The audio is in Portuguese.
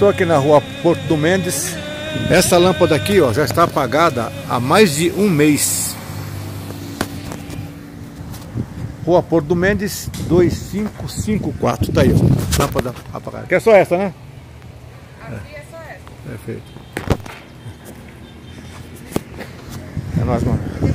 estou aqui na rua Porto do Mendes. Essa lâmpada aqui, ó, já está apagada há mais de um mês. Rua Porto do Mendes 2554, tá aí, ó, lâmpada apagada. Que é só essa, né? Aqui é só essa. Perfeito. É nóis, mano.